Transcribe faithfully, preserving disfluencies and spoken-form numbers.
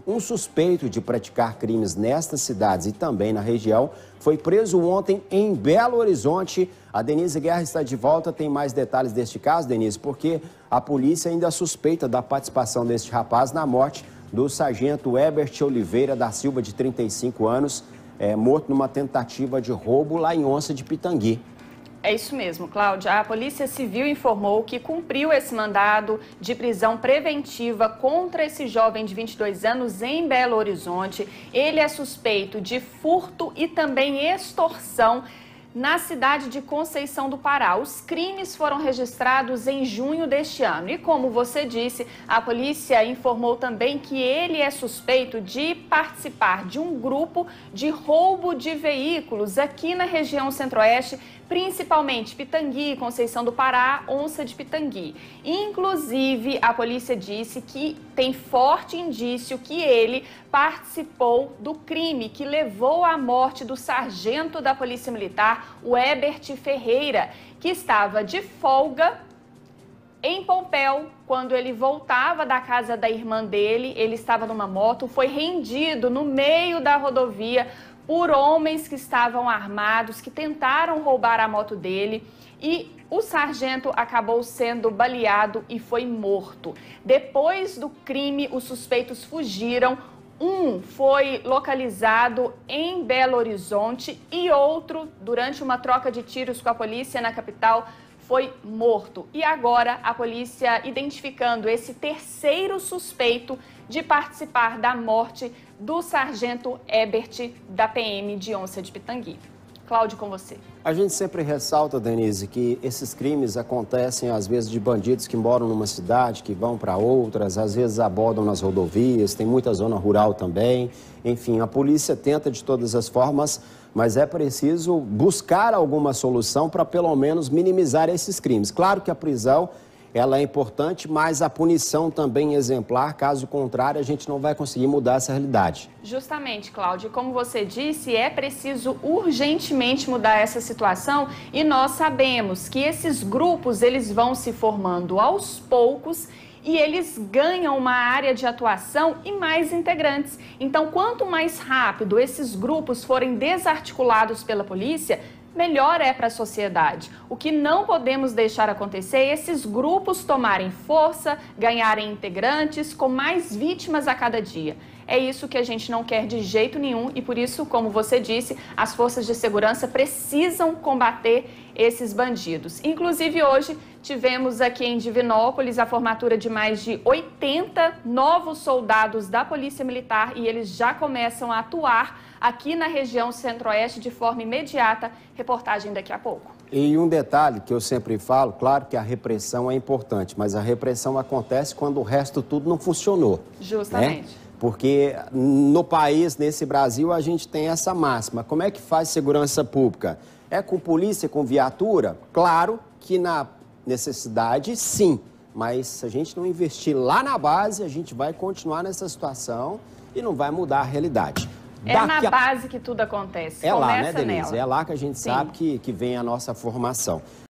Um suspeito de praticar crimes nestas cidades e também na região foi preso ontem em Belo Horizonte. A Denise Guerra está de volta, tem mais detalhes deste caso, Denise, porque a polícia ainda suspeita da participação deste rapaz na morte do sargento Herbert Oliveira da Silva, de trinta e cinco anos, é, morto numa tentativa de roubo lá em Onça de Pitangui. É isso mesmo, Cláudia. A Polícia Civil informou que cumpriu esse mandado de prisão preventiva contra esse jovem de vinte e dois anos em Belo Horizonte. Ele é suspeito de furto e também extorsão na cidade de Conceição do Pará. Os crimes foram registrados em junho deste ano. E como você disse, a polícia informou também que ele é suspeito de participar de um grupo de roubo de veículos aqui na região centro-oeste, principalmente Pitangui, Conceição do Pará, Onça de Pitangui. Inclusive, a polícia disse que tem forte indício que ele participou do crime que levou à morte do sargento da Polícia Militar, o Herbert Ferreira, que estava de folga em Pompéu. Quando ele voltava da casa da irmã dele, ele estava numa moto, foi rendido no meio da rodovia por homens que estavam armados, que tentaram roubar a moto dele, e o sargento acabou sendo baleado e foi morto. Depois do crime, os suspeitos fugiram. Um foi localizado em Belo Horizonte e outro, durante uma troca de tiros com a polícia na capital, foi morto. E agora a polícia identificando esse terceiro suspeito de participar da morte do sargento Herbert da P M de Onça de Pitangui. Cláudio, com você. A gente sempre ressalta, Denise, que esses crimes acontecem às vezes de bandidos que moram numa cidade, que vão para outras, às vezes abordam nas rodovias, tem muita zona rural também. Enfim, a polícia tenta de todas as formas, mas é preciso buscar alguma solução para pelo menos minimizar esses crimes. Claro que a prisão, ela é importante, mas a punição também é exemplar. Caso contrário, a gente não vai conseguir mudar essa realidade. Justamente, Cláudia, como você disse, é preciso urgentemente mudar essa situação, e nós sabemos que esses grupos, eles vão se formando aos poucos e eles ganham uma área de atuação e mais integrantes. Então, quanto mais rápido esses grupos forem desarticulados pela polícia, melhor é para a sociedade. O que não podemos deixar acontecer é esses grupos tomarem força, ganharem integrantes, com mais vítimas a cada dia. É isso que a gente não quer de jeito nenhum e por isso, como você disse, as forças de segurança precisam combater esses bandidos. Inclusive hoje tivemos aqui em Divinópolis a formatura de mais de oitenta novos soldados da Polícia Militar e eles já começam a atuar aqui na região centro-oeste de forma imediata. Reportagem daqui a pouco. E um detalhe que eu sempre falo, claro que a repressão é importante, mas a repressão acontece quando o resto tudo não funcionou. Justamente. Né? Porque no país, nesse Brasil, a gente tem essa máxima. Como é que faz segurança pública? É com polícia, com viatura? Claro que na necessidade, sim. Mas se a gente não investir lá na base, a gente vai continuar nessa situação e não vai mudar a realidade. É Daqui na a... base que tudo acontece. É Começa lá, né, Denise? nela. É lá que a gente Sim. sabe que, que vem a nossa formação.